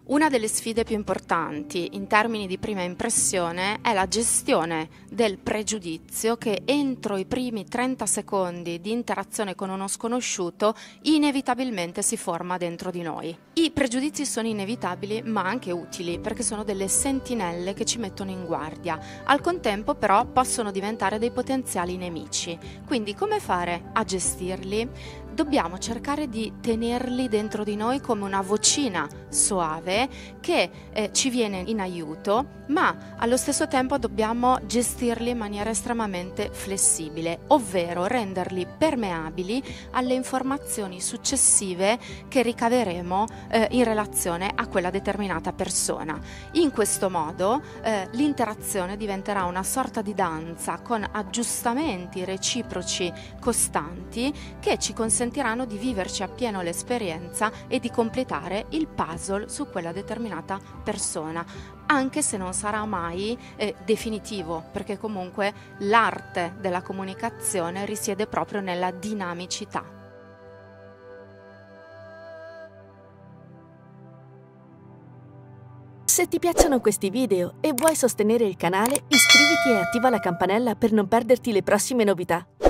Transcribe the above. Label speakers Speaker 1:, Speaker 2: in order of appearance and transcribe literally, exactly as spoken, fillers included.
Speaker 1: Una delle sfide più importanti in termini di prima impressione è la gestione del pregiudizio che entro i primi trenta secondi di interazione con uno sconosciuto inevitabilmente si forma dentro di noi. I pregiudizi sono inevitabili ma anche utili perché sono delle sentinelle che ci mettono in guardia. Al contempo però possono diventare dei potenziali nemici. Quindi come fare a gestirli? Dobbiamo cercare di tenerli dentro di noi come una vocina soave che eh, ci viene in aiuto, ma allo stesso tempo dobbiamo gestirli in maniera estremamente flessibile, ovvero renderli permeabili alle informazioni successive che ricaveremo eh, in relazione a quella determinata persona. In questo modo eh, l'interazione diventerà una sorta di danza con aggiustamenti reciproci costanti che ci consentiranno di viverci appieno l'esperienza e di completare il puzzle su quella determinata persona, anche se non sarà mai eh, definitivo, perché comunque l'arte della comunicazione risiede proprio nella dinamicità.
Speaker 2: Se ti piacciono questi video e vuoi sostenere il canale, iscriviti e attiva la campanella per non perderti le prossime novità.